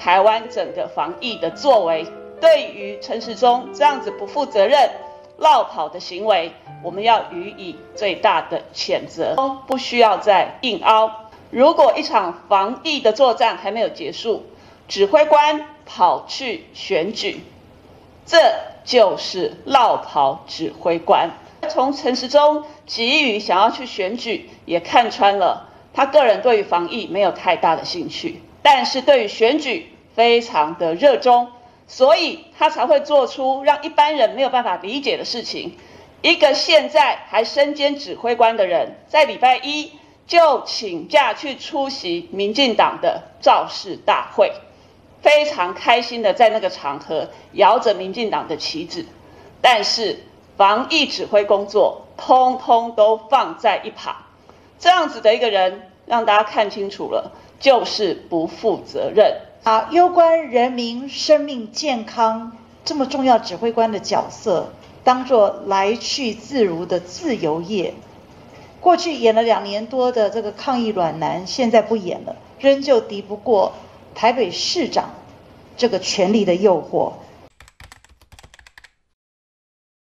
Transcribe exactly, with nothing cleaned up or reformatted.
台湾整个防疫的作为，对于陈时中这样子不负责任、落跑的行为，我们要予以最大的谴责，不需要再硬凹。如果一场防疫的作战还没有结束，指挥官跑去选举，这就是落跑指挥官。从陈时中急于想要去选举，也看穿了他个人对于防疫没有太大的兴趣，但是对于选举非常的热衷，所以他才会做出让一般人没有办法理解的事情。一个现在还身兼指挥官的人，在礼拜一就请假去出席民进党的造势大会，非常开心的在那个场合摇着民进党的旗帜，但是防疫指挥工作通通都放在一旁。这样子的一个人，让大家看清楚了，就是不负责任啊！攸关人民生命健康这么重要指挥官的角色，当作来去自如的自由业。过去演了两年多的这个抗疫软男，现在不演了，仍旧敌不过台北市长这个权力的诱惑。